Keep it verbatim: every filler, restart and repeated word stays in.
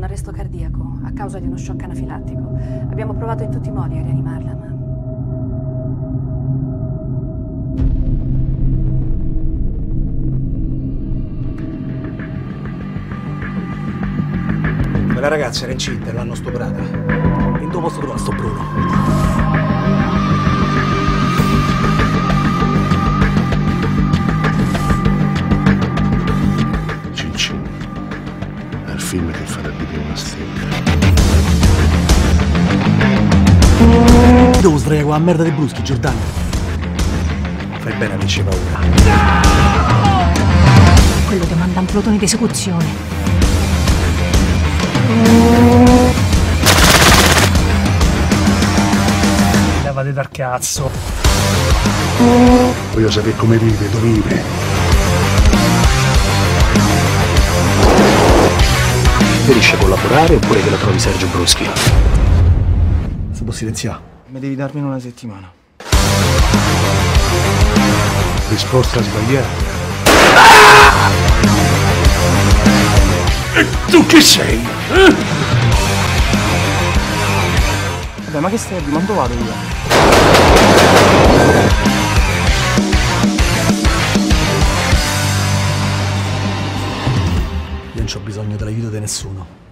un arresto cardiaco a causa di uno shock anafilattico. Abbiamo provato in tutti i modi a rianimarla, ma... Quella ragazza era incinta e l'hanno stuprata. In dove posso trovare sto Bruno? Cincin è il film che farà di più una stella. Devo sdraiare con la merda dei bruschi, Giordano. Fai bene a averci paura. Quello ti manda un plotone di esecuzione. Levate dal cazzo. Voglio sapere come vive, dove vive. Preferisce collaborare oppure che la trovi Sergio Bruschi? Si può silenziare? Mi devi darmi una settimana. Risposta sbagliata. E tu chi sei? Eh? Vabbè, ma che stai a dire? Ma dove vado io? Io non ho bisogno dell'aiuto di nessuno.